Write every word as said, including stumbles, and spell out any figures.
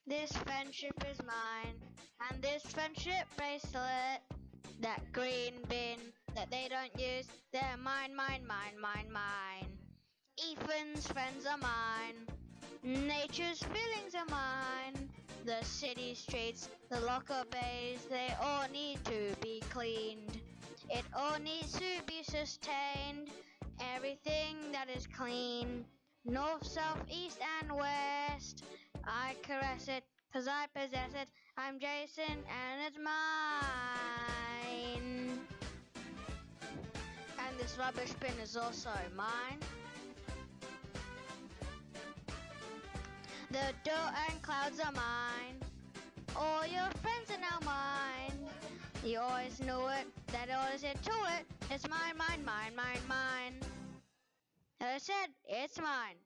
This friendship is mine, and this friendship bracelet, that green bin that they don't use, they're mine, mine, mine, mine, mine. Ethan's friends are mine, nature's feelings are mine. The city streets, the locker bays, they all need to be cleaned. It all needs to be sustained, everything that is clean. North, south, east, and west. I caress it, cause I possess it. I'm Jason, and it's mine. And this rubbish bin is also mine. The dirt and clouds are mine. All your friends are now mine. You always knew it, that always it to it. It's mine, mine, mine, mine, mine. As I said, it's mine.